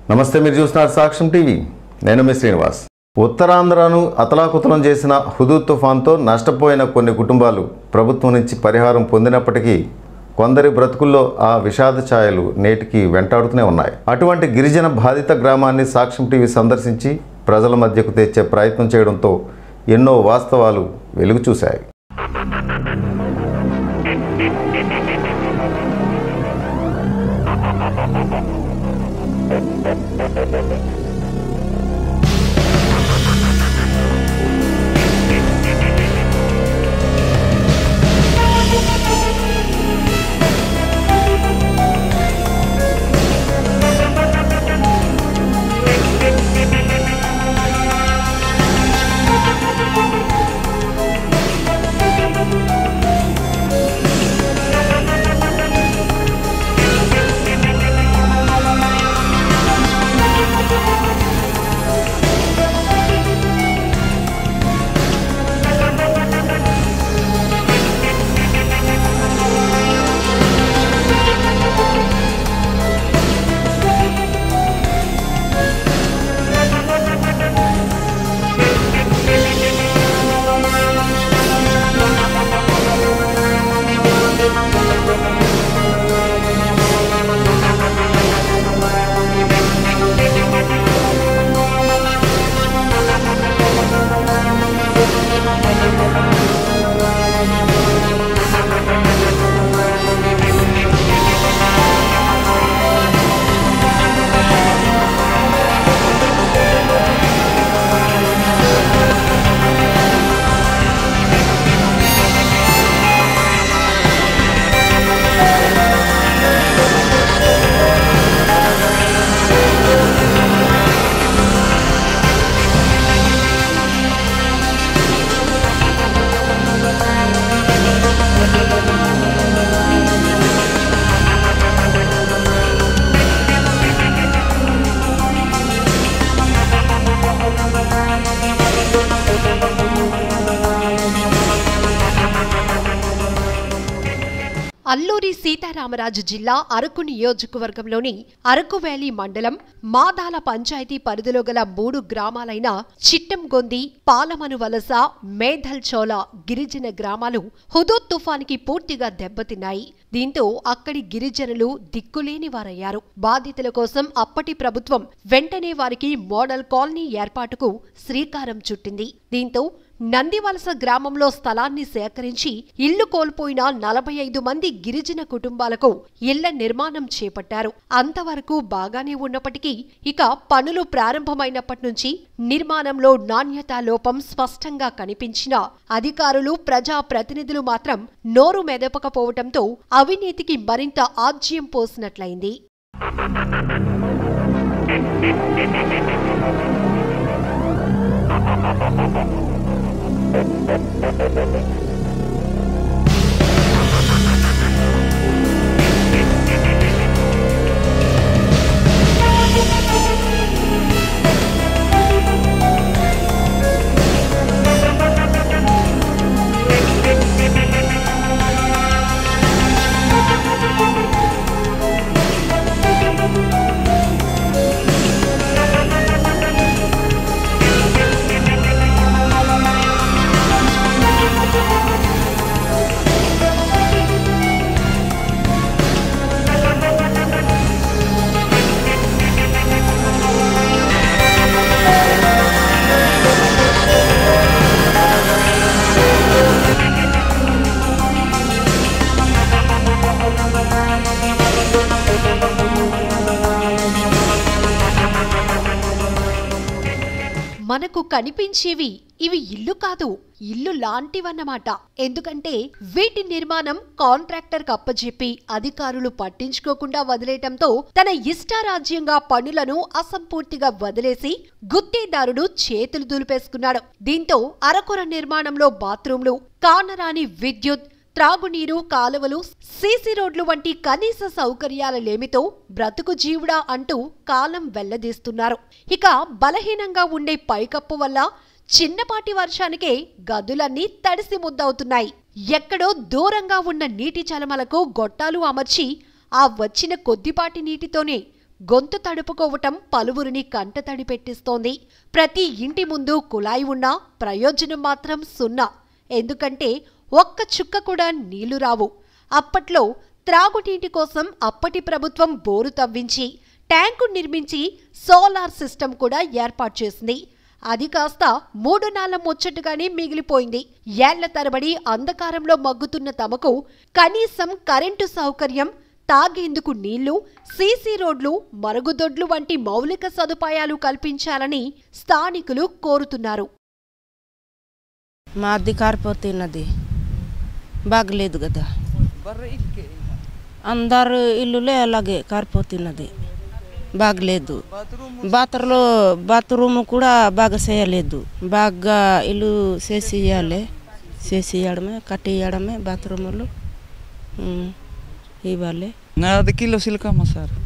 నమస్తే, మీరు చూస్తున్నారు సాక్ష్యం టీవీ. నేను మీ శ్రీనివాస్. ఉత్తరాంధ్రను అతలాకుతలం చేసిన హుదూద్ తుఫాన్తో నష్టపోయిన కొన్ని కుటుంబాలు ప్రభుత్వం నుంచి పరిహారం పొందినప్పటికీ కొందరి బ్రతుకుల్లో ఆ విషాద ఛాయలు నేటికి వెంటాడుతూనే ఉన్నాయి. అటువంటి గిరిజన బాధిత గ్రామాన్ని సాక్ష్యం టీవీ సందర్శించి ప్రజల మధ్యకు తెచ్చే ప్రయత్నం చేయడంతో ఎన్నో వాస్తవాలు వెలుగు చూశాయి. అల్లూరి సీతారామరాజు జిల్లా అరకు నియోజకవర్గంలోని అరకు వ్యాలీ మండలం మాదాల పంచాయతీ పరిధిలో గల 3 గ్రామాలైన చిట్టంగొంది, పాలమనువలస, మేధల్చోల గిరిజన గ్రామాలు హుదూద్ తుఫాన్కి పూర్తిగా దెబ్బతిన్నాయి. దీంతో అక్కడి గిరిజనులు దిక్కులేని వారయ్యారు. బాధితుల కోసం అప్పటి ప్రభుత్వం వెంటనే వారికి మోడల్ కాలనీ ఏర్పాటుకు శ్రీకారం చుట్టింది. దీంతో నందివలస గ్రామంలో స్థలాన్ని సేకరించి ఇళ్లు కోల్పోయిన 45 మంది గిరిజన కుటుంబాలకు ఇళ్ల నిర్మాణం చేపట్టారు. అంతవరకు బాగానే ఉన్నప్పటికీ ఇక పనులు ప్రారంభమైనప్పటి నుంచి నిర్మాణంలో నాణ్యతా లోపం స్పష్టంగా కనిపించిన అధికారులు, ప్రజా ప్రతినిధులు మాత్రం నోరు మెదపకపోవడంతో అవినీతికి మరింత ఆజ్యం పోసినట్లయింది. మనకు కనిపించేవి ఇవి ఇల్లు కాదు, ఇల్లు లాంటివన్నమాట. ఎందుకంటే వీటి నిర్మాణం కాంట్రాక్టర్ కప్పజెప్పి అధికారులు పట్టించుకోకుండా వదిలేయటంతో తన ఇష్టారాజ్యంగా పనులను అసంపూర్తిగా వదిలేసి గుత్తేదారుడు చేతులు దులిపేసుకున్నాడు. దీంతో అరకొర నిర్మాణంలో బాత్రూంలు, కానరాని విద్యుత్, త్రాగునీరు, కాలువలు, సీసీ రోడ్లు వంటి కనీస సౌకర్యాల లేమితో బ్రతుకు జీవుడా అంటూ కాలం వెళ్లదీస్తున్నారు. ఇక బలహీనంగా ఉండే పైకప్పు వల్ల చిన్నపాటి వర్షానికే గదులన్నీ తడిసి ముద్దవుతున్నాయి. ఎక్కడో దూరంగా ఉన్న నీటి చలమలకు గొట్టాలు అమర్చి ఆ వచ్చిన కొద్దిపాటి నీటితోనే గొంతు తడుపుకోవటం పలువురిని కంటతడి పెట్టిస్తోంది. ప్రతి ఇంటి ముందు కుళాయి ఉన్నా ప్రయోజనం మాత్రం సున్నా. ఎందుకంటే ఒక్క చుక్క కూడా నీళ్లు రావు. అప్పట్లో త్రాగునీటి కోసం అప్పటి ప్రభుత్వం బోరు తవ్వించి ట్యాంకు నిర్మించి సోలార్ సిస్టమ్ కూడా ఏర్పాటు చేసింది. అది కాస్త 3 నాళ్ల ముచ్చటగానే మిగిలిపోయింది. ఏళ్ల తరబడి అంధకారంలో మగ్గుతున్న తమకు కనీసం కరెంటు సౌకర్యం, తాగేందుకు నీళ్లు, సీసీ రోడ్లు, మరుగుదొడ్లు వంటి మౌలిక సదుపాయాలు కల్పించాలని స్థానికులు కోరుతున్నారు. మా అధికార పోతున్నది బాగలేదు కదా, అందరు ఇల్లులే అలాగే కారిపోతున్నది, బాగలేదు. బాత్రూమ్ కూడా బాగా చేయలేదు. బాగా ఇల్లు చేసియడమే కట్టియడమే బాత్రూములు ఇవ్వాలి. నాది కిలో సిలకమ్మ సార్.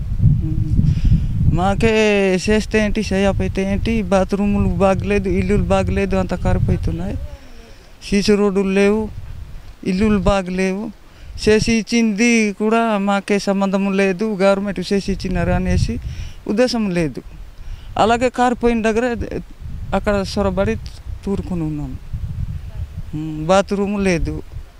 మాకే చేస్తే ఏంటి, చేయకపోతే ఏంటి, బాత్రూములు బాగలేదు, ఇల్లులు బాగలేదు, అంత కారిపోతున్నాయి. సీసీ రోడ్డులు లేవు, ఇల్లులు బాగలేవు. చేసి ఇచ్చింది కూడా మాకే సంబంధం లేదు, గవర్నమెంట్ చేసి ఇచ్చినారు అనేసి ఉద్దేశం లేదు. అలాగే కారిపోయిన దగ్గర అక్కడ సొరబడి తూరుకుని ఉన్నాము. బాత్రూమ్ లేదు,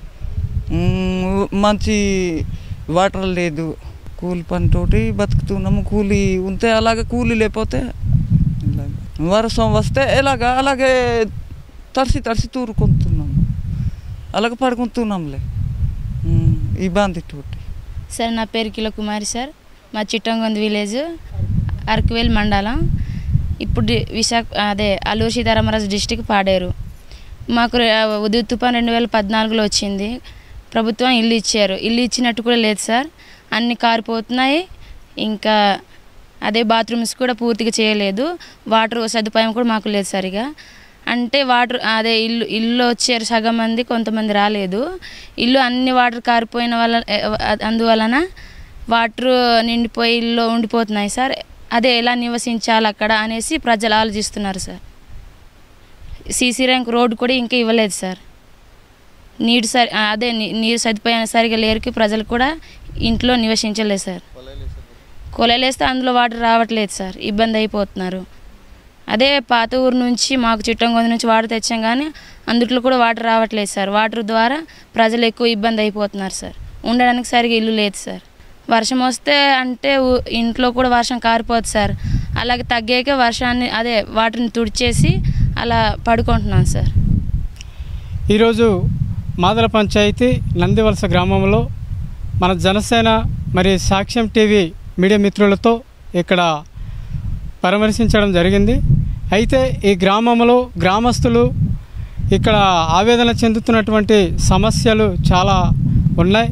మంచి వాటర్ లేదు. కూలి పనితోటి బతుకుతున్నాము. కూలి ఉంటే అలాగే, కూలి లేకపోతే వర్షం వస్తే అలాగే తడిసి తూరుకుంటున్నాము, అలాగే పడుకుంటున్నాంలే. ఇబ్బంది తోటి. సార్ నా పేరు కిలో కుమారి సార్. మా చిట్టంగొంది విలేజ్, అరకువేల్ మండలం. ఇప్పుడు అల్లూరి సీతారామరాజు డిస్టిక్ పాడేరు. మాకు ఉదయ తుఫాన్ 2014లో వచ్చింది. ప్రభుత్వం ఇల్లు ఇచ్చారు. ఇల్లు ఇచ్చినట్టు కూడా లేదు సార్, అన్ని కారిపోతున్నాయి. ఇంకా బాత్రూమ్స్ కూడా పూర్తిగా చేయలేదు. వాటర్ సదుపాయం కూడా మాకు లేదు సరిగా. అంటే వాటర్ ఇల్లు వచ్చారు సగం మంది, కొంతమంది రాలేదు. ఇల్లు అన్ని వాటర్ కారిపోయిన అందువలన వాటర్ నిండిపోయి ఇల్లు ఉండిపోతున్నాయి సార్. ఎలా నివసించాలి అక్కడ అనేసి ప్రజలు ఆలోచిస్తున్నారు సార్. సీసీ ర్యాంక్ రోడ్డు కూడా ఇంకా ఇవ్వలేదు సార్. నీరు సదుపాయం సరిగా లేరికి ప్రజలు కూడా ఇంట్లో నివసించలేదు సార్. కొలలేస్తే అందులో వాటర్ రావట్లేదు సార్, ఇబ్బంది అయిపోతున్నారు. పాత ఊరు నుంచి మాకు చిట్టంగొంది నుంచి వాటర్ తెచ్చాం, కానీ అందుట్లో కూడా వాటర్ రావట్లేదు సార్. వాటర్ ద్వారా ప్రజలు ఎక్కువ ఇబ్బంది అయిపోతున్నారు సార్. ఉండడానికి సరిగా ఇల్లు లేదు సార్. వర్షం వస్తే అంటే ఇంట్లో కూడా వర్షం కారిపోతుంది సార్. అలాగే తగ్గాక వర్షాన్ని వాటర్ని తుడిచేసి అలా పడుకుంటున్నాం సార్. ఈరోజు మాదల పంచాయతీ నందివలస గ్రామంలో మన జనసేన మరియు సాక్ష్యం టీవీ మీడియా మిత్రులతో ఇక్కడ పరామర్శించడం జరిగింది. అయితే ఈ గ్రామంలో గ్రామస్తులు ఇక్కడ ఆవేదన చెందుతున్నటువంటి సమస్యలు చాలా ఉన్నాయి.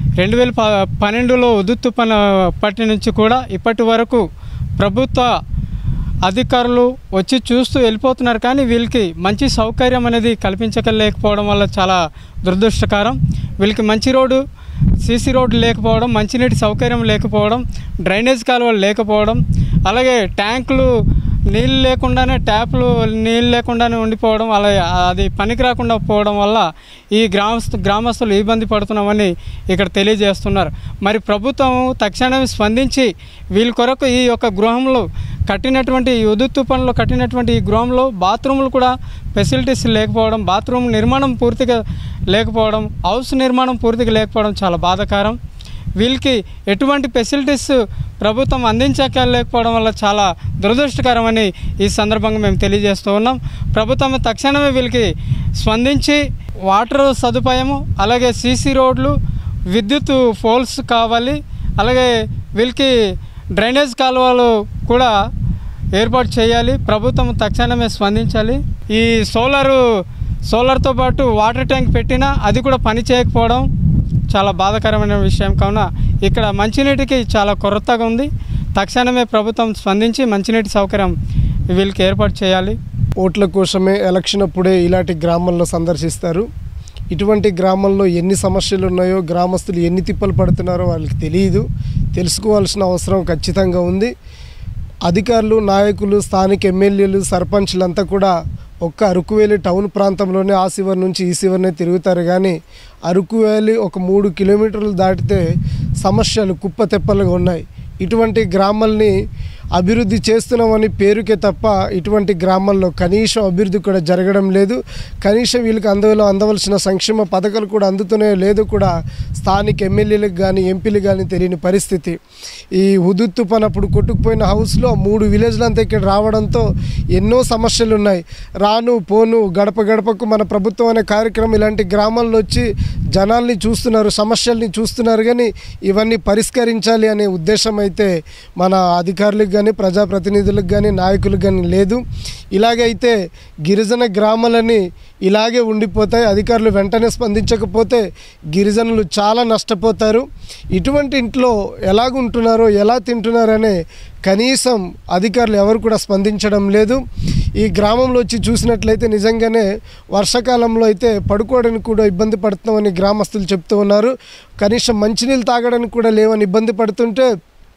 2012లో ఉదుత్తు పట్టి నుంచి కూడా ఇప్పటి వరకు ప్రభుత్వ అధికారులు వచ్చి చూస్తూ వెళ్ళిపోతున్నారు, కానీ వీళ్ళకి మంచి సౌకర్యం అనేది కల్పించలేకపోవడం వల్ల చాలా దురదృష్టకరం. వీళ్ళకి మంచి రోడ్డు, సీసీ రోడ్డు లేకపోవడం, మంచినీటి సౌకర్యం లేకపోవడం, డ్రైనేజ్ కాలువలు లేకపోవడం, అలాగే ట్యాంకులు నీళ్ళు లేకుండానే, ట్యాప్లు నీళ్ళు లేకుండానే ఉండిపోవడం, అలాగే అది పనికి రాకుండా పోవడం వల్ల ఈ గ్రామస్తులు ఇబ్బంది పడుతున్నామని ఇక్కడ తెలియజేస్తున్నారు. మరి ప్రభుత్వం తక్షణమే స్పందించి వీళ్ళ కొరకు ఈ యొక్క గృహంలో కట్టినటువంటి ఉదుత్తు పనులు కట్టినటువంటి ఈ గృహంలో బాత్రూములు కూడా ఫెసిలిటీస్ లేకపోవడం, బాత్రూమ్ నిర్మాణం పూర్తిగా లేకపోవడం, హౌస్ నిర్మాణం పూర్తిగా లేకపోవడం చాలా బాధాకరం. వీళ్ళకి ఎటువంటి ఫెసిలిటీస్ ప్రభుత్వం అందించలేకపోవడం వల్ల చాలా దురదృష్టకరమని ఈ సందర్భంగా మేము తెలియజేస్తూ ఉన్నాం. ప్రభుత్వం తక్షణమే వీళ్ళకి స్పందించి వాటర్ సదుపాయము, అలాగే సీసీ రోడ్లు, విద్యుత్ పోల్స్ కావాలి, అలాగే వీళ్ళకి డ్రైనేజ్ కాలువలు కూడా ఏర్పాటు చేయాలి. ప్రభుత్వం తక్షణమే స్పందించాలి. ఈ సోలార్తో పాటు వాటర్ ట్యాంక్ పెట్టినా అది కూడా పని చేయకపోవడం చాలా బాధాకరమైన విషయం. కావున ఇక్కడ మంచినీటికి చాలా కొరతగా ఉంది. తక్షణమే ప్రభుత్వం స్పందించి మంచినీటి సౌకర్యం వీళ్ళకి ఏర్పాటు చేయాలి. ఓట్ల కోసమే ఎలక్షన్ అప్పుడే ఇలాంటి గ్రామాల్లో సందర్శిస్తారు. ఇటువంటి గ్రామాల్లో ఎన్ని సమస్యలు ఉన్నాయో, గ్రామస్తులు ఎన్ని తిప్పలు పడుతున్నారో వాళ్ళకి తెలియదు. తెలుసుకోవాల్సిన అవసరం ఖచ్చితంగా ఉంది. అధికారులు, నాయకులు, స్థానిక ఎమ్మెల్యేలు, సర్పంచ్లంతా కూడా ఒక్క అరకు వ్యాలీ టౌన్ ప్రాంతంలోనే ఆ శివరి నుంచి ఈ శివరినే తిరుగుతారు. కానీ అరకు వ్యాలీ ఒక 3 కిలోమీటర్లు దాటితే సమస్యలు కుప్పతెప్పలుగా ఉన్నాయి. ఇటువంటి గ్రామాల్ని అభివృద్ధి చేస్తున్నామని పేరుకే తప్ప ఇటువంటి గ్రామాల్లో కనీసం అభివృద్ధి కూడా జరగడం లేదు. కనీసం వీళ్ళకి అందవలసిన సంక్షేమ పథకాలు కూడా అందుతున్నాయో లేదో కూడా స్థానిక ఎమ్మెల్యేలకు కానీ ఎంపీలు కానీ తెలియని పరిస్థితి. ఈ హుదూద్ తుఫాన్ అప్పుడు కొట్టుకుపోయిన హౌస్లో 3 విలేజ్లు అంతా ఇక్కడ రావడంతో ఎన్నో సమస్యలు ఉన్నాయి. రాను పోను గడప గడపకు మన ప్రభుత్వం అనే కార్యక్రమం ఇలాంటి గ్రామాల్లో వచ్చి జనాల్ని చూస్తున్నారు, సమస్యల్ని చూస్తున్నారు. కానీ ఇవన్నీ పరిష్కరించాలి అనే ఉద్దేశం అయితే మన అధికారులకు కానీ ప్రజాప్రతినిధులకు కానీ నాయకులకు కానీ లేదు. ఇలాగైతే గిరిజన గ్రామాలని ఇలాగే ఉండిపోతాయి. అధికారులు వెంటనే స్పందించకపోతే గిరిజనులు చాలా నష్టపోతారు. ఇటువంటి ఇంట్లో ఎలాగుంటున్నారో ఎలా తింటున్నారనే కనీసం అధికారులు ఎవరు కూడా స్పందించడం లేదు. ఈ గ్రామంలో వచ్చి చూసినట్లయితే నిజంగానే వర్షాకాలంలో అయితే పడుకోవడానికి కూడా ఇబ్బంది పడుతున్నామని గ్రామస్తులు చెప్తూ ఉన్నారు. కనీసం మంచినీళ్ళు తాగడానికి కూడా లేవని ఇబ్బంది పడుతుంటే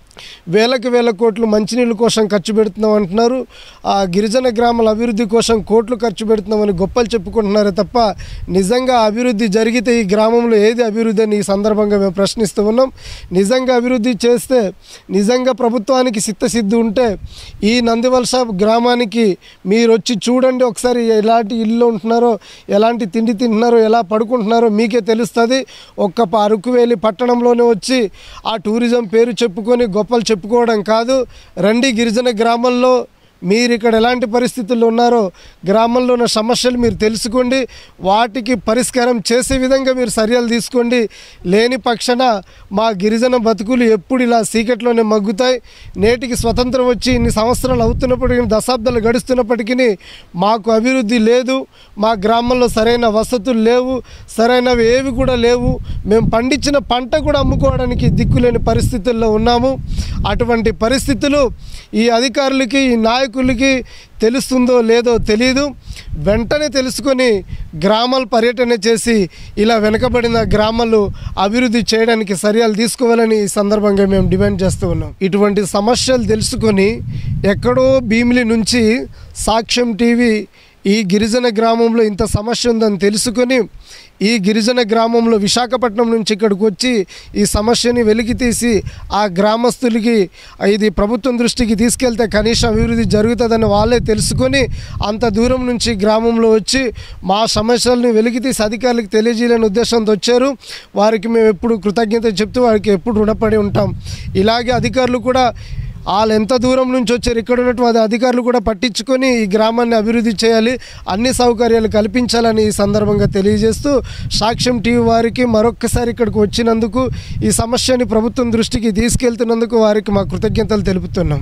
వేల కోట్లు మంచినీళ్ళ కోసం ఖర్చు పెడుతున్నాం అంటున్నారు. ఆ గిరిజన గ్రామాల అభివృద్ధి కోసం కోట్లు ఖర్చు పెడుతున్నామని గొప్పలు చెప్పుకుంటున్నారే తప్ప నిజంగా అభివృద్ధి జరిగితే ఈ గ్రామంలో ఏది అభివృద్ధి అని ఈ సందర్భంగా మేము ప్రశ్నిస్తూ ఉన్నాం. నిజంగా అభివృద్ధి చేస్తే, నిజంగా ప్రభుత్వానికి చిత్తశుద్ధి ఉంటే ఈ నందివలస గ్రామానికి మీరు వచ్చి చూడండి ఒకసారి. ఎలాంటి ఇల్లు ఉంటున్నారో, ఎలాంటి తిండి తింటున్నారో, ఎలా పడుకుంటున్నారో మీకే తెలుస్తుంది. ఒక్క అరకువేలి పట్టణంలోనే వచ్చి ఆ టూరిజం పేరు చెప్పుకొని గొప్పలు చెప్పుకోవడం కాదు. రండి గిరిజన గ్రామాల్లో మీరు ఇక్కడ ఎలాంటి పరిస్థితుల్లో ఉన్నారో గ్రామంలో ఉన్న సమస్యలు మీరు తెలుసుకోండి, వాటికి పరిష్కారం చేసే విధంగా మీరు చర్యలు తీసుకోండి. లేని పక్షాన మా గిరిజన బతుకులు ఎప్పుడు ఇలా చీకట్లోనే మగ్గుతాయి. నేటికి స్వతంత్రం వచ్చి ఇన్ని సంవత్సరాలు అవుతున్నప్పటికీ, దశాబ్దాలు గడుస్తున్నప్పటికీ మాకు అభివృద్ధి లేదు. మా గ్రామంలో సరైన వసతులు లేవు, సరైనవి ఏవి కూడా లేవు. మేము పండించిన పంట కూడా అమ్ముకోవడానికి దిక్కులేని పరిస్థితుల్లో ఉన్నాము. అటువంటి పరిస్థితులు ఈ అధికారులకి, ఈ నాయకులకి తెలుస్తుందో లేదో తెలియదు. వెంటనే తెలుసుకొని గ్రామాల పర్యటన చేసి ఇలా వెనుకబడిన గ్రామాలు అభివృద్ధి చేయడానికి చర్యలు తీసుకోవాలని ఈ సందర్భంగా మేము డిమాండ్ చేస్తూ ఉన్నాం. ఇటువంటి సమస్యలు తెలుసుకొని ఎక్కడో భీమిలి నుంచి సాక్ష్యం టీవీ ఈ గిరిజన గ్రామంలో ఇంత సమస్య ఉందని తెలుసుకొని ఈ గిరిజన గ్రామంలో విశాఖపట్నం నుంచి ఇక్కడికి వచ్చి ఈ సమస్యని వెలికి తీసి ఆ గ్రామస్తులకి ఇది ప్రభుత్వం దృష్టికి తీసుకెళ్తే కనీసం అభివృద్ధి జరుగుతుందని వాళ్ళే తెలుసుకొని అంత దూరం నుంచి గ్రామంలో వచ్చి మా సమస్యలను వెలికి తీసి అధికారులకు తెలియజేయాలనే ఉద్దేశంతో వచ్చారు. వారికి మేము ఎప్పుడు కృతజ్ఞత చెప్తూ వారికి ఎప్పుడు రుణపడి ఉంటాం. ఇలాగే అధికారులు కూడా వాళ్ళు ఎంత దూరం నుంచి వచ్చారు, ఇక్కడ ఉన్నటువంటి అధికారులు కూడా పట్టించుకొని ఈ గ్రామాన్ని అభివృద్ధి చేయాలి, అన్ని సౌకర్యాలు కల్పించాలని ఈ సందర్భంగా తెలియజేస్తూ సాక్ష్యం టీవీ వారికి మరొక్కసారి ఇక్కడికి వచ్చినందుకు, ఈ సమస్యని ప్రభుత్వం దృష్టికి తీసుకెళ్తున్నందుకు వారికి మా కృతజ్ఞతలు తెలుపుతున్నాం.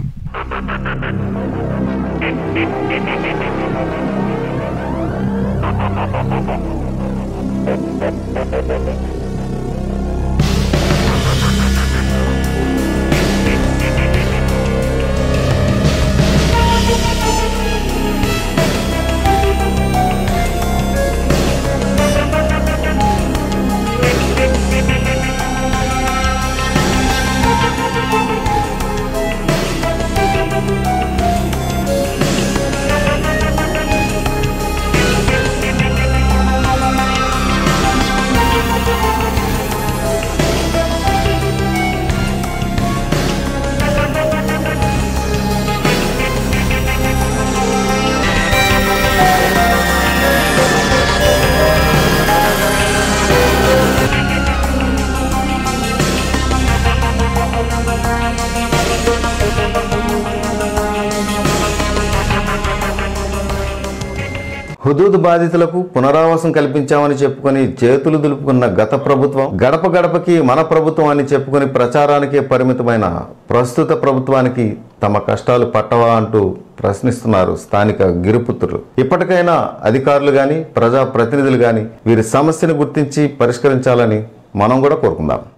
హుదూద్ బాధితులకు పునరావాసం కల్పించామని చెప్పుకొని చేతులు దులుపుకున్న గత ప్రభుత్వం గడప గడపకి మన ప్రభుత్వం అని చెప్పుకొని ప్రచారానికే పరిమితమైన ప్రస్తుత ప్రభుత్వానికి తమ కష్టాలు పట్టవా అంటూ ప్రశ్నిస్తున్నారు స్థానిక గిరిపుత్రులు. ఇప్పటికైనా అధికారులు కానీ ప్రజాప్రతినిధులు కానీ వీరి సమస్యను గుర్తించి పరిష్కరించాలని మనం కూడా కోరుకుందాం.